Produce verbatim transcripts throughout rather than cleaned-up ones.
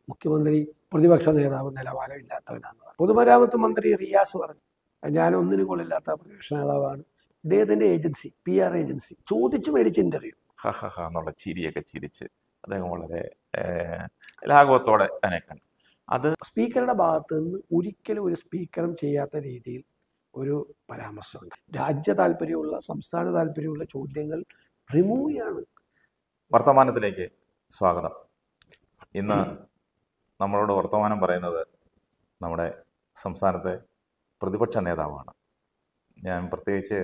മുഖ്യമന്ത്രി പ്രതിപക്ഷ നേതാവ് നിലവാരമില്ലാത്തവനാണെന്ന് പറഞ്ഞു. പൊതുമരാമത്ത് മന്ത്രി റിയാസ് പറഞ്ഞു ഞാൻ ഒന്നിനും കൊള്ളില്ലാത്ത പ്രതിപക്ഷ നേതാവാണ്. അദ്ദേഹത്തിൻ്റെ ഏജൻസി, പി ആർ ഏജൻസി ചോദിച്ചു മേടിച്ച ഇൻ്റർവ്യൂ ഹ ഹ ഹ എന്നുള്ള ചിരിയൊക്കെ ചിരിച്ച് അദ്ദേഹം വളരെ ലാഘവത്തോടെ തന്നെ കണ്ടു. അത് സ്പീക്കറുടെ ഭാഗത്ത് നിന്ന് ഒരിക്കലും ഒരു സ്പീക്കറും ചെയ്യാത്ത രീതിയിൽ ഒരു പരാമർശമുണ്ട്. രാജ്യ താല്പര്യമുള്ള, സംസ്ഥാന താല്പര്യമുള്ള ചോദ്യങ്ങൾ റിമൂവ് ചെയ്യാണ്. വർത്തമാനത്തിലേക്ക് സ്വാഗതം. ഇന്ന് നമ്മളോട് വർത്തമാനം പറയുന്നത് നമ്മുടെ സംസ്ഥാനത്തെ പ്രതിപക്ഷ നേതാവാണ്. ഞാൻ പ്രത്യേകിച്ച്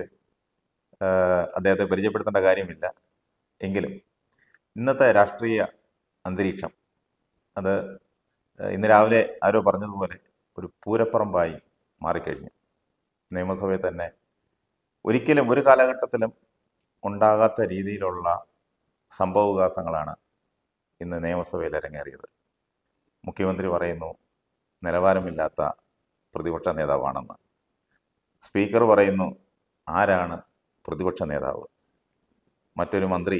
അദ്ദേഹത്തെ പരിചയപ്പെടുത്തേണ്ട കാര്യമില്ല. എങ്കിലും ഇന്നത്തെ രാഷ്ട്രീയ അന്തരീക്ഷം അത് ഇന്ന് രാവിലെ ആരോ പറഞ്ഞതുപോലെ ഒരു പൂരപ്പറമ്പായി മാറിക്കഴിഞ്ഞു. നിയമസഭയിൽ തന്നെ ഒരിക്കലും ഒരു കാലഘട്ടത്തിലും ഉണ്ടാകാത്ത രീതിയിലുള്ള സംഭവവികാസങ്ങളാണ് ഇന്ന് നിയമസഭയിൽ അരങ്ങേറിയത്. മുഖ്യമന്ത്രി പറയുന്നു നിലവാരമില്ലാത്ത പ്രതിപക്ഷ നേതാവാണെന്ന്. സ്പീക്കർ പറയുന്നു ആരാണ് പ്രതിപക്ഷ നേതാവ്. മറ്റൊരു മന്ത്രി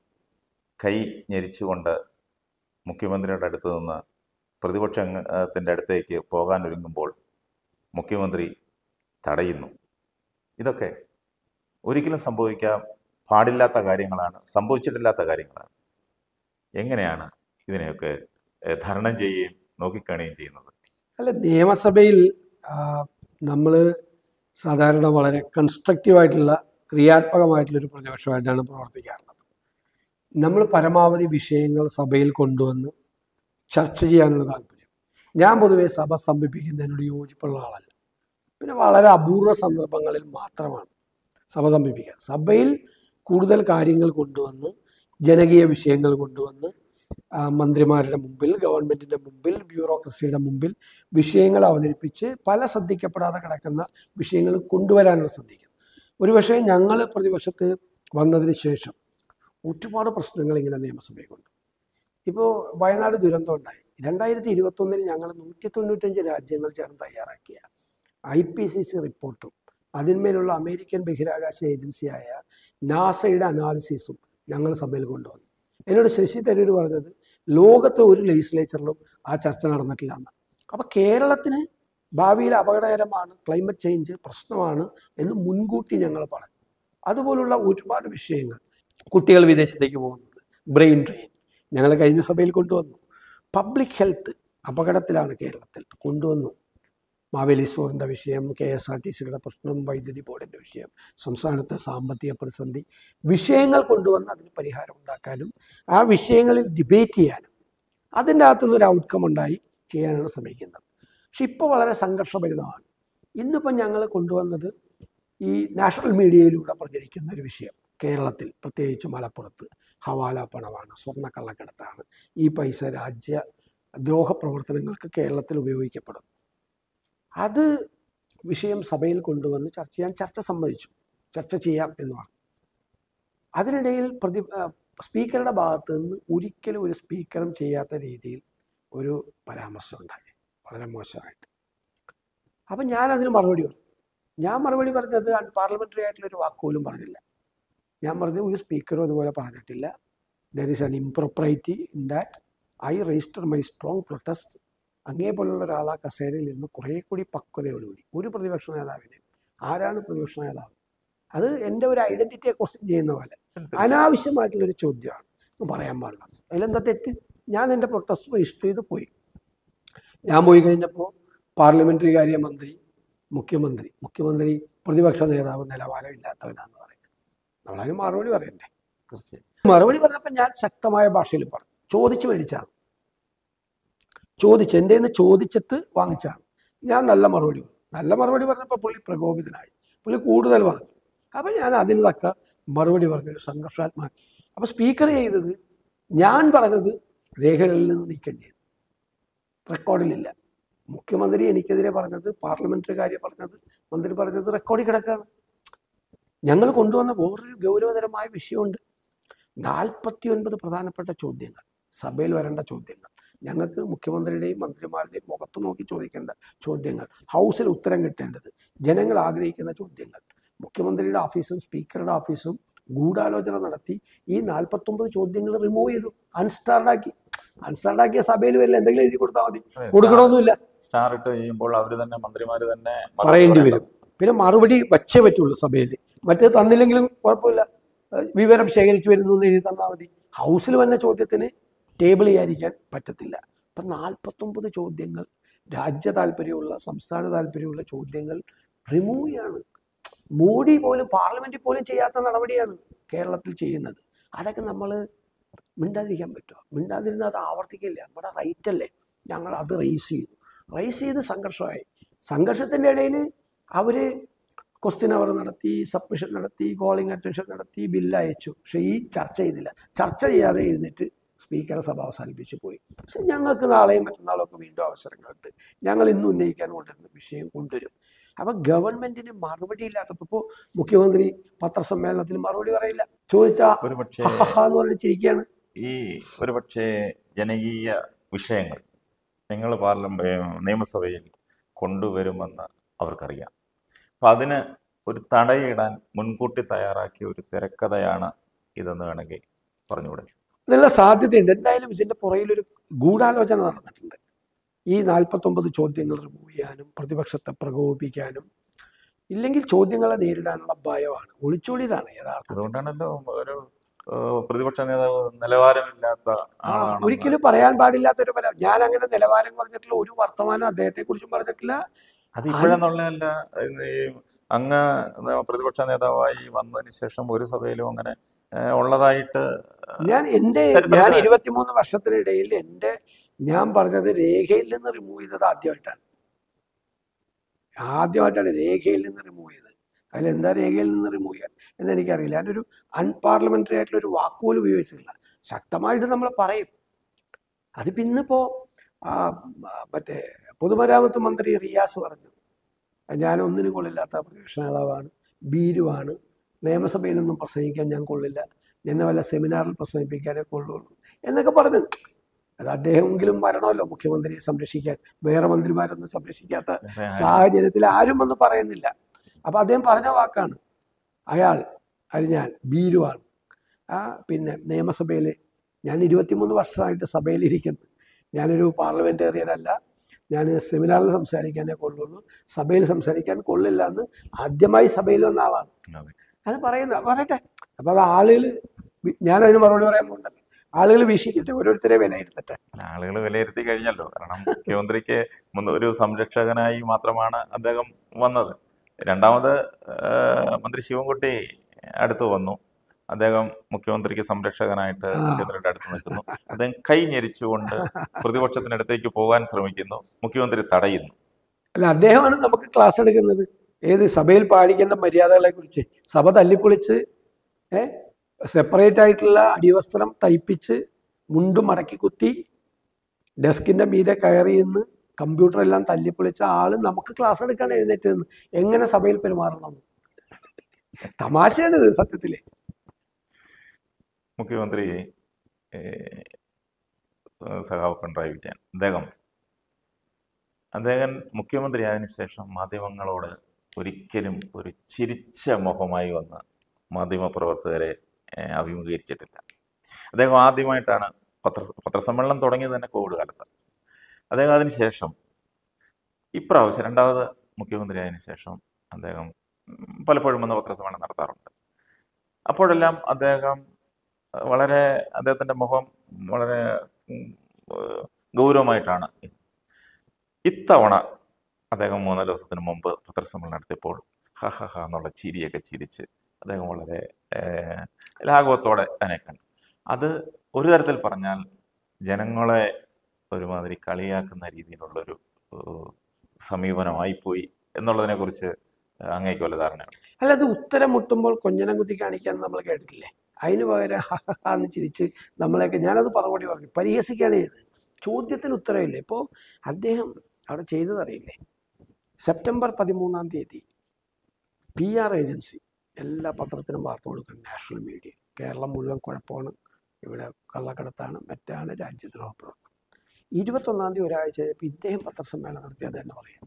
കൈ ഞെരിച്ചുകൊണ്ട് മുഖ്യമന്ത്രിയുടെ അടുത്ത് നിന്ന് പ്രതിപക്ഷത്തിൻ്റെ അടുത്തേക്ക് പോകാൻ ഒരുങ്ങുമ്പോൾ മുഖ്യമന്ത്രി തടയുന്നു. ഇതൊക്കെ ഒരിക്കലും സംഭവിക്കാൻ പാടില്ലാത്ത കാര്യങ്ങളാണ്, സംഭവിച്ചിട്ടില്ലാത്ത കാര്യങ്ങളാണ്. എങ്ങനെയാണ് ഇതിനെയൊക്കെ തരണം ചെയ്യുകയും നോക്കിക്കാണുകയും ചെയ്യുന്നത്? അല്ല, നിയമസഭയിൽ നമ്മൾ സാധാരണ വളരെ കൺസ്ട്രക്റ്റീവായിട്ടുള്ള ക്രിയാത്മകമായിട്ടുള്ളൊരു പ്രതിപക്ഷമായിട്ടാണ് പ്രവർത്തിക്കാറുള്ളത്. നമ്മൾ പരമാവധി വിഷയങ്ങൾ സഭയിൽ കൊണ്ടുവന്ന് ചർച്ച ചെയ്യാനുള്ള താല്പര്യം. ഞാൻ പൊതുവെ സഭ സ്തംഭിപ്പിക്കുന്നതിനോട് യോജിപ്പുള്ള ആളല്ല. പിന്നെ വളരെ അപൂർവ സന്ദർഭങ്ങളിൽ മാത്രമാണ് സഭ സ്തംഭിപ്പിക്കുക. സഭയിൽ കൂടുതൽ കാര്യങ്ങൾ കൊണ്ടുവന്ന്, ജനകീയ വിഷയങ്ങൾ കൊണ്ടുവന്ന് മന്ത്രിമാരുടെ മുമ്പിൽ, ഗവൺമെൻറ്റിൻ്റെ മുമ്പിൽ, ബ്യൂറോക്രസിയുടെ മുമ്പിൽ വിഷയങ്ങൾ അവതരിപ്പിച്ച് പല ശ്രദ്ധിക്കപ്പെടാതെ കിടക്കുന്ന വിഷയങ്ങൾ കൊണ്ടുവരാനുള്ള ശ്രദ്ധിക്കും. ഒരുപക്ഷെ ഞങ്ങൾ പ്രതിപക്ഷത്ത് വന്നതിന് ശേഷം ഒരുപാട് പ്രശ്നങ്ങൾ ഇങ്ങനെ നിയമസഭയിൽ കൊണ്ട്. ഇപ്പോൾ വയനാട് ദുരന്തം ഉണ്ടായി. രണ്ടായിരത്തി ഇരുപത്തൊന്നിൽ ഞങ്ങൾ നൂറ്റി തൊണ്ണൂറ്റഞ്ച് രാജ്യങ്ങൾ ചേർന്ന് തയ്യാറാക്കിയ ഐ പി സി സി റിപ്പോർട്ടും അതിന്മേലുള്ള അമേരിക്കൻ ബഹിരാകാശ ഏജൻസിയായ നാസയുടെ അനാലിസിസും ഞങ്ങൾ സഭയിൽ കൊണ്ടുവന്നു. എന്നോട് ശശി തരൂർ പറഞ്ഞത് ലോകത്തെ ഒരു ലെജിസ്ലേച്ചറിലും ആ ചർച്ച നടന്നിട്ടില്ല എന്ന്. അപ്പോൾ കേരളത്തിന് ഭാവിയിൽ അപകടകരമാണ്, ക്ലൈമറ്റ് ചേഞ്ച് പ്രശ്നമാണ് എന്ന് മുൻകൂട്ടി ഞങ്ങൾ പറഞ്ഞു. അതുപോലുള്ള ഒരുപാട് വിഷയങ്ങൾ, കുട്ടികൾ വിദേശത്തേക്ക് പോകുന്നത്, ബ്രെയിൻ ഡ്രെയിൻ ഞങ്ങൾ കഴിഞ്ഞ സഭയിൽ കൊണ്ടുവന്നു. പബ്ലിക് ഹെൽത്ത് അപകടത്തിലാണ് കേരളത്തിൽ, കൊണ്ടുവന്നു. മാവേലി സ്റ്റോറിൻ്റെ വിഷയം, കെ എസ് ആർ ടി സിയുടെ പ്രശ്നം, വൈദ്യുതി ബോർഡിൻ്റെ വിഷയം, സംസ്ഥാനത്തെ സാമ്പത്തിക പ്രതിസന്ധി, വിഷയങ്ങൾ കൊണ്ടുവന്ന് അതിന് പരിഹാരം ഉണ്ടാക്കാനും ആ വിഷയങ്ങളിൽ ഡിബേറ്റ് ചെയ്യാനും അതിൻ്റെ അകത്തുനിന്നൊരു ഔട്ട്കം ഉണ്ടായി ചെയ്യാനാണ് ശ്രമിക്കുന്നത്. പക്ഷെ ഇപ്പോൾ വളരെ സംഘർഷഭരിതമാണ്. ഇന്നിപ്പം ഞങ്ങൾ കൊണ്ടുവന്നത് ഈ നാഷണൽ മീഡിയയിലൂടെ പ്രചരിക്കുന്ന ഒരു വിഷയം. കേരളത്തിൽ പ്രത്യേകിച്ച് മലപ്പുറത്ത് ഹവാല പണമാണ്, സ്വർണ്ണക്കള്ളക്കടത്താണ്, ഈ പൈസ രാജ്യ ദ്രോഹ പ്രവർത്തനങ്ങൾക്ക് കേരളത്തിൽ ഉപയോഗിക്കപ്പെടുന്നു. അത് വിഷയം സഭയിൽ കൊണ്ടുവന്ന് ചർച്ച ചെയ്യാൻ ചർച്ച സമ്മതിച്ചു, ചർച്ച ചെയ്യാം എന്ന് പറഞ്ഞു. അതിനിടയിൽ പ്രതി സ്പീക്കറുടെ ഭാഗത്ത് നിന്ന് ഒരിക്കലും ഒരു സ്പീക്കറും ചെയ്യാത്ത രീതിയിൽ ഒരു പരാമർശം ഉണ്ടായി, വളരെ മോശമായിട്ട്. അപ്പം ഞാൻ അതിന് മറുപടി പറഞ്ഞു. ഞാൻ മറുപടി പറഞ്ഞത് അൺപാർലമെൻ്ററി ആയിട്ടുള്ളൊരു വാക്കുപോലും പറഞ്ഞില്ല. ഞാൻ പറഞ്ഞു ഒരു സ്പീക്കറും അതുപോലെ പറഞ്ഞിട്ടില്ല. There is an impropriety in that I register my strong protest. അങ്ങേ പോലുള്ള ഒരാൾ ആ കസേരയിൽ ഇരുന്ന് കുറേ കൂടി പക്വതയോടുകൂടി ഒരു പ്രതിപക്ഷ നേതാവിനെ, ആരാണ് പ്രതിപക്ഷ നേതാവ്, അത് എൻ്റെ ഒരു ഐഡൻറ്റിറ്റിയെ ക്വസ്റ്റ്യൻ ചെയ്യുന്ന പോലെ അനാവശ്യമായിട്ടുള്ളൊരു ചോദ്യമാണ്, പറയാൻ പാടില്ല. അതിലെന്താ തെറ്റ്? ഞാൻ എൻ്റെ പ്രൊട്ടസ്റ്റ് രജിസ്റ്റർ ചെയ്ത് പോയി. ഞാൻ പോയി കഴിഞ്ഞപ്പോൾ പാർലമെൻ്ററി കാര്യ മന്ത്രി, മുഖ്യമന്ത്രി മുഖ്യമന്ത്രി പ്രതിപക്ഷ നേതാവ് നിലവാരമില്ലാത്തവനാണെന്ന് പറയും. നമ്മളതിന് മറുപടി പറയണ്ടേ? തീർച്ചയായും മറുപടി പറഞ്ഞപ്പോൾ ഞാൻ ശക്തമായ ഭാഷയിൽ പറഞ്ഞു. ചോദിച്ചു മേടിച്ചാണ്, ചോദിച്ച് എൻ്റെ നിന്ന് ചോദിച്ചിട്ട് വാങ്ങിച്ചാണ്. ഞാൻ നല്ല മറുപടി പറഞ്ഞു. നല്ല മറുപടി പറഞ്ഞപ്പോൾ പുള്ളി പ്രകോപിതനായി, പുള്ളി കൂടുതൽ പറഞ്ഞു. അപ്പം ഞാൻ അതിന് തക്ക മറുപടി പറഞ്ഞൊരു സംഘർഷാത്മക. അപ്പോൾ സ്പീക്കർ ചെയ്തത് ഞാൻ പറഞ്ഞത് രേഖകളിൽ നിന്ന് നീക്കം ചെയ്തു, റെക്കോർഡിലില്ല. മുഖ്യമന്ത്രി എനിക്കെതിരെ പറഞ്ഞത്, പാർലമെൻ്ററി കാര്യം പറഞ്ഞത്, മന്ത്രി പറഞ്ഞത് റെക്കോർഡിൽ കിടക്കുകയാണ്. ഞങ്ങൾ കൊണ്ടുവന്ന വേറൊരു ഗൗരവതരമായ വിഷയമുണ്ട്. നാൽപ്പത്തി ഒൻപത് പ്രധാനപ്പെട്ട ചോദ്യങ്ങൾ, സഭയിൽ വരേണ്ട ചോദ്യങ്ങൾ, ഞങ്ങൾക്ക് മുഖ്യമന്ത്രിയുടെയും മന്ത്രിമാരുടെയും മുഖത്ത് നോക്കി ചോദിക്കേണ്ട ചോദ്യങ്ങൾ, ഹൗസിൽ ഉത്തരം കിട്ടേണ്ടത്, ജനങ്ങൾ ആഗ്രഹിക്കുന്ന ചോദ്യങ്ങൾ. മുഖ്യമന്ത്രിയുടെ ഓഫീസും സ്പീക്കറുടെ ഓഫീസും ഗൂഢാലോചന നടത്തി ഈ നാൽപ്പത്തൊമ്പത് ചോദ്യങ്ങൾ റിമൂവ് ചെയ്തു, അൺസ്റ്റാർഡാക്കി. അൺസ്റ്റാർഡ് ആക്കിയ സഭയിൽ വരില്ല, എന്തെങ്കിലും എഴുതി കൊടുത്താൽ മതി, അതെ, സ്റ്റാർ കൊടുക്കണമെന്നില്ല. സ്റ്റാർ ഇട്ട് ചെയ്യുമ്പോൾ അവർ തന്നെ മന്ത്രിമാർ തന്നെ മറുപടി പറയേണ്ടി പറയണം. വരും. പിന്നെ മറുപടി വച്ചേ പറ്റുള്ളൂ സഭയിൽ. മറ്റേ തന്നില്ലെങ്കിലും കുഴപ്പമില്ല, ഏഹ് വിവരം ശേഖരിച്ചു വരുന്നു എന്ന് എഴുതി തന്നാൽ മതി. ഹൗസിൽ വന്ന ചോദ്യത്തിന് ടേബിൾ ചെയ്യാതിരിക്കാൻ പറ്റത്തില്ല. ഇപ്പം നാൽപ്പത്തൊമ്പത് ചോദ്യങ്ങൾ രാജ്യ താല്പര്യമുള്ള, സംസ്ഥാന താല്പര്യമുള്ള ചോദ്യങ്ങൾ റിമൂവ് ചെയ്യാണ്. മോഡി പോലും പാർലമെന്റിൽ പോലും ചെയ്യാത്ത നടപടിയാണ് കേരളത്തിൽ ചെയ്യുന്നത്. അതൊക്കെ നമ്മൾ മിണ്ടാതിരിക്കാൻ പറ്റുമോ? മിണ്ടാതിരുന്നാൽ അത് ആവർത്തിക്കില്ല. നമ്മുടെ റൈറ്റ് അല്ലേ, ഞങ്ങൾ അത് റേസ് ചെയ്തു. റേസ് ചെയ്ത് സംഘർഷമായി. സംഘർഷത്തിൻ്റെ ഇടയിൽ അവർ ക്വസ്റ്റ്യൻ അവർ നടത്തി, സബ്മിഷൻ നടത്തി, കോളിംഗ് അറ്റൻഷൻ നടത്തി, ബില്ല് അയച്ചു. പക്ഷേ ഈ ചർച്ച ചെയ്തില്ല. ചർച്ച ചെയ്യാതെ എഴുന്നേറ്റ് സ്പീക്കറെ സഭ അവസാനിപ്പിച്ച് പോയി. പക്ഷെ ഞങ്ങൾക്ക് നാളെയും മറ്റന്നാളും ഒക്കെ വീണ്ടും അവസരങ്ങളുണ്ട്. ഞങ്ങൾ ഇന്ന് ഉന്നയിക്കാൻ കൊണ്ടിരുന്ന വിഷയം കൊണ്ടുവരും. അപ്പം ഗവൺമെന്റിന് മറുപടി ഇല്ലാത്തപ്പോൾ ഇപ്പോൾ മുഖ്യമന്ത്രി പത്രസമ്മേളനത്തിൽ മറുപടി പറയില്ല. ചോദിച്ചാൽ ഒരുപക്ഷെ എന്ന് പറഞ്ഞ് ചിരിക്കുകയാണ്. ഈ ഒരുപക്ഷെ ജനകീയ വിഷയങ്ങൾ നിങ്ങൾ പാർലമെന്റ് നിയമസഭയിൽ കൊണ്ടുവരുമെന്ന് അവർക്കറിയാം. അപ്പം അതിന് ഒരു തടയിടാൻ മുൻകൂട്ടി തയ്യാറാക്കിയ ഒരു തിരക്കഥയാണ് ഇതെന്ന് വേണമെങ്കിൽ പറഞ്ഞുകൂടെ? നല്ല സാധ്യതയുണ്ട്. എന്തായാലും ഇതിൻ്റെ പുറകിലൊരു ഗൂഢാലോചന നടന്നിട്ടുണ്ട്. ഈ നാൽപ്പത്തൊമ്പത് ചോദ്യങ്ങൾ റിമൂവ് ചെയ്യാനും പ്രതിപക്ഷത്തെ പ്രകോപിപ്പിക്കാനും, ഇല്ലെങ്കിൽ ചോദ്യങ്ങളെ നേരിടാനുള്ള ഭയമാണ്, ഒളിച്ചോടിയതാണ് യഥാർത്ഥത്തിൽ. അതുകൊണ്ടാണല്ലോ ഒരു ഏഹ്, പ്രതിപക്ഷ നേതാവ് നിലവാരമില്ലാത്ത ആ ആളാണെന്ന്. ഒരിക്കലും പറയാൻ പാടില്ലാത്തൊരു പല ഞാൻ അങ്ങനെ നിലവാരം കുറഞ്ഞിട്ടുള്ള ഒരു വർത്തമാനം അദ്ദേഹത്തെ കുറിച്ചും പറഞ്ഞിട്ടില്ല. അത് ഇപ്പോഴെന്നുള്ളതല്ല. ഈ അങ്ങ് പ്രതിപക്ഷ നേതാവായി വന്നതിന് ശേഷം ഒരു സഭയിലും അങ്ങനെ ഏഹ്, ഉള്ളതായിട്ട് ഞാൻ എൻ്റെ ഞാൻ ചരിത്രത്തിൽ ഇരുപത്തിമൂന്ന് വർഷത്തിനിടയിൽ എൻ്റെ ഞാൻ പറഞ്ഞത് രേഖയിൽ നിന്ന് റിമൂവ് ചെയ്തത് ആദ്യമായിട്ടാണ്. ആദ്യമായിട്ടാണ് രേഖയിൽ നിന്ന് റിമൂവ് ചെയ്തത്. അതിലെന്താ രേഖയിൽ നിന്ന് റിമൂവ് ചെയ്യാൻ എന്ന് എനിക്കറിയില്ല. ഞാനൊരു അൺപാർലമെന്ററി ആയിട്ടുള്ള ഒരു വാക്കുപോലും ഉപയോഗിച്ചിട്ടില്ല. ശക്തമായിട്ട് നമ്മൾ പറയും. അത് പിന്നിപ്പോൾ മറ്റേ പൊതുമരാമത്ത് മന്ത്രി റിയാസ് പറഞ്ഞു, ഞാൻ ഒന്നിനും കൊള്ളില്ലാത്ത പ്രതിപക്ഷ നേതാവാണ്, ഭീരുവാണ്, നിയമസഭയിലൊന്നും പ്രസംഗിക്കാൻ ഞാൻ കൊള്ളില്ല, എന്നെ വല്ല സെമിനാറിൽ പ്രസംഗിപ്പിക്കാനേ കൊള്ളുള്ളൂ എന്നൊക്കെ പറഞ്ഞു. അത് അദ്ദേഹമെങ്കിലും വരണമല്ലോ മുഖ്യമന്ത്രിയെ സംരക്ഷിക്കാൻ. വേറെ മന്ത്രിമാരൊന്നും സംരക്ഷിക്കാത്ത സാഹചര്യത്തിൽ ആരും ഒന്നും പറയുന്നില്ല. അപ്പം അദ്ദേഹം പറഞ്ഞ വാക്കാണ്, അയാൾ അത് ഞാൻ ഭീരുവാണ്. ആ പിന്നെ നിയമസഭയിൽ ഞാൻ ഇരുപത്തിമൂന്ന് വർഷമായിട്ട് സഭയിലിരിക്കുന്നു, ഞാനൊരു പാർലമെൻറ്റേറിയൻ അല്ല, ഞാൻ സെമിനാറിൽ സംസാരിക്കാനേ കൊള്ളുള്ളൂ, സഭയിൽ സംസാരിക്കാൻ കൊള്ളില്ല എന്ന് ആദ്യമായി സഭയിൽ വന്ന ആളാണ് അത് പറയുന്നത്. പറയട്ടെ. അപ്പം അത് ആളുകൾ, ഞാനതിന് മറുപടി പറയാൻ പോകുന്നുണ്ടല്ലോ, ആളുകൾ വീക്ഷിക്കട്ടെ, ഓരോരുത്തരെ വിലയിരുത്തട്ടെ. ആളുകൾ വിലയിരുത്തി കഴിഞ്ഞല്ലോ. കാരണം മുഖ്യമന്ത്രിക്ക് മുൻ- ഒരു സംരക്ഷകനായി മാത്രമാണ് അദ്ദേഹം വന്നത്. രണ്ടാമത് ഏഹ്, മന്ത്രി ശിവൻകുട്ടി അടുത്ത് വന്നു. അദ്ദേഹം മുഖ്യമന്ത്രിക്ക് സംരക്ഷകനായിട്ട് ആ മുഖ്യമന്ത്രിയുടെ അടുത്ത് നിൽക്കുന്നു. അദ്ദേഹം കൈ ഞെരിച്ചുകൊണ്ട് പ്രതിപക്ഷത്തിനടുത്തേക്ക് പോകാൻ ശ്രമിക്കുന്നു. മുഖ്യമന്ത്രി തടയുന്നു. അല്ല, അദ്ദേഹമാണ് നമുക്ക് ക്ലാസ് എടുക്കുന്നത്. ഏത് സഭയിൽ പാലിക്കേണ്ട മര്യാദകളെ കുറിച്ച്. സഭ തല്ലിപ്പൊളിച്ച് ഏഹ് സെപ്പറേറ്റ് ആയിട്ടുള്ള അടിവസ്ത്രം തയ്പ്പിച്ച് മുണ്ടും മടക്കി കുത്തി ഡെസ്കിൻ്റെ മീതെ കയറി നിന്ന് കമ്പ്യൂട്ടറെല്ലാം തല്ലിപ്പൊളിച്ച ആള് നമുക്ക് ക്ലാസ് എടുക്കാൻ എഴുന്നേറ്റ് നിന്ന് എങ്ങനെ സഭയിൽ പെരുമാറണം. തമാശയാണിത് സത്യത്തില്. മുഖ്യമന്ത്രി ഏഹ്, സഖാവ് പിണറായി വിജയൻ അദ്ദേഹം അദ്ദേഹം മുഖ്യമന്ത്രി ആയതിനു ശേഷം മാധ്യമങ്ങളോട് ഒരിക്കലും ഒരു ചിരിച്ച മുഖമായി വന്ന് മാധ്യമപ്രവർത്തകരെ ഏഹ്, അഭിമുഖീകരിച്ചിട്ടില്ല. അദ്ദേഹം ആദ്യമായിട്ടാണ് പത്ര പത്രസമ്മേളനം തുടങ്ങിയത് തന്നെ കോവിഡ് കാലത്താണ്. അദ്ദേഹം അതിന് ശേഷം ഇപ്രാവശ്യം രണ്ടാമത് മുഖ്യമന്ത്രി ആയതിനു ശേഷം അദ്ദേഹം ഉം, പലപ്പോഴും വന്ന് പത്രസമ്മേളനം നടത്താറുണ്ട്. അപ്പോഴെല്ലാം അദ്ദേഹം വളരെ അദ്ദേഹത്തിൻ്റെ മുഖം വളരെ ഉം, ഏഹ്, ഗൗരവമായിട്ടാണ്. ഇത്തവണ അദ്ദേഹം മൂന്നാല് ദിവസത്തിന് മുമ്പ് പത്രസമ്മേളനം നടത്തിയപ്പോൾ ഹ ഹ ഹ എന്നുള്ള ചിരിയൊക്കെ ചിരിച്ച് അദ്ദേഹം വളരെ ഏഹ്, ലാഘവത്തോടെ അതിനെ കണ്ടു. അത് ഒരു തരത്തിൽ പറഞ്ഞാൽ ജനങ്ങളെ ഒരുമാതിരി കളിയാക്കുന്ന രീതിയിലുള്ളൊരു ഏഹ്, സമീപനമായിപ്പോയി എന്നുള്ളതിനെക്കുറിച്ച് അങ്ങേക്ക് വല്ല ധാരണയാണ്? അല്ല, അത് ഉത്തരം മുട്ടുമ്പോൾ കൊഞ്ഞനം കുത്തി കാണിക്കാന്ന് നമ്മൾ കേട്ടിട്ടില്ലേ? അതിന് പകരം ഹ ഹ ഹ എന്ന് ചിരിച്ച് നമ്മളെയൊക്കെ, ഞാനത് മറുപടി പറഞ്ഞു, പരിഹസിക്കുകയാണ് ചെയ്തത്. ചോദ്യത്തിന് ഉത്തരവില്ലേ. ഇപ്പോൾ അദ്ദേഹം അവിടെ ചെയ്തതറിയില്ലേ? സെപ്റ്റംബർ പതിമൂന്നാം തീയതി പി ആർ ഏജൻസി എല്ലാ പത്രത്തിനും വാർത്ത കൊടുക്കണം, നാഷണൽ മീഡിയ. കേരളം മുഴുവൻ കുഴപ്പമാണ്, ഇവിടെ കള്ളക്കടത്താണ്, മറ്റാണ്, രാജ്യദ്രോഹ പ്രവർത്തനം. ഇരുപത്തൊന്നാം തീയതി ഒരാഴ്ച കഴിഞ്ഞപ്പോൾ ഇദ്ദേഹം പത്രസമ്മേളനം നടത്തി അത് തന്നെ പറയാം.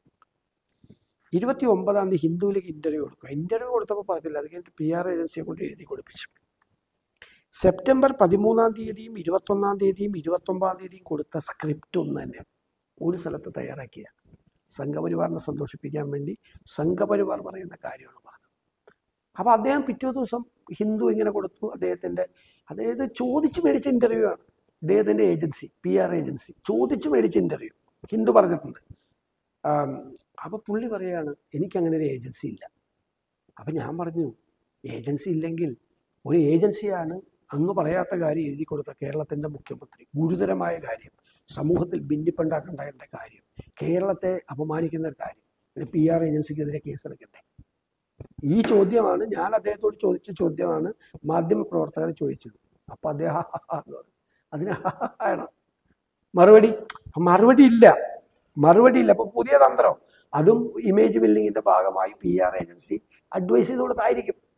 ഇരുപത്തി ഒമ്പതാം തീയതി ഹിന്ദുവിലേക്ക് ഇൻ്റർവ്യൂ കൊടുക്കുക. ഇൻ്റർവ്യൂ കൊടുത്തപ്പോൾ പറഞ്ഞില്ല, അത് കഴിഞ്ഞിട്ട് പി ആർ ഏജൻസിയെ കൊണ്ട് എഴുതി കൊടുപ്പിച്ചു. സെപ്റ്റംബർ പതിമൂന്നാം തീയതിയും ഇരുപത്തൊന്നാം തീയതിയും ഇരുപത്തൊമ്പതാം തീയതിയും കൊടുത്ത സ്ക്രിപ്റ്റ് ഒന്ന് തന്നെ ഒരു സ്ഥലത്ത് തയ്യാറാക്കിയ സംഘപരിവാറിനെ സന്തോഷിപ്പിക്കാൻ വേണ്ടി സംഘപരിവാർ പറയുന്ന കാര്യമാണ് പറഞ്ഞത്. അപ്പോൾ അദ്ദേഹം പിറ്റേ ദിവസം ഹിന്ദു ഇങ്ങനെ കൊടുത്തു. അദ്ദേഹത്തിൻ്റെ അതായത് ചോദിച്ചു മേടിച്ച ഇൻ്റർവ്യൂ ആണ്. അദ്ദേഹത്തിൻ്റെ ഏജൻസി, പി ആർ ഏജൻസി ചോദിച്ചു മേടിച്ച ഇൻ്റർവ്യൂ ഹിന്ദു പറഞ്ഞിട്ടുണ്ട്. അപ്പോൾ പുള്ളി പറയുകയാണ് എനിക്കങ്ങനെ ഒരു ഏജൻസി ഇല്ല. അപ്പം ഞാൻ പറഞ്ഞു ഏജൻസി ഇല്ലെങ്കിൽ ഒരു ഏജൻസിയാണ് അങ്ങ് പറയാത്ത കാര്യം എഴുതി കൊടുത്ത കേരളത്തിൻ്റെ മുഖ്യമന്ത്രി. ഗുരുതരമായ കാര്യം, സമൂഹത്തിൽ ഭിന്നിപ്പുണ്ടാക്കേണ്ട കാര്യം, കേരളത്തെ അപമാനിക്കുന്ന ഒരു കാര്യം, പിന്നെ പി ആർ ഏജൻസിക്കെതിരെ കേസെടുക്കണ്ടേ? ഈ ചോദ്യമാണ് ഞാൻ അദ്ദേഹത്തോട് ചോദിച്ച ചോദ്യമാണ് മാധ്യമ പ്രവർത്തകർ ചോദിച്ചത്. അപ്പോൾ അദ്ദേഹം അതിന് ആണ് മറുപടി. മറുപടി ഇല്ല മറുപടി ഇല്ല അപ്പോൾ പുതിയ തന്ത്രം, അതും ഇമേജ് ബിൽഡിങ്ങിൻ്റെ ഭാഗമായി പി ആർ ഏജൻസി അഡ്വൈസ് ചെയ്ത് കൊടുത്തായിരിക്കും.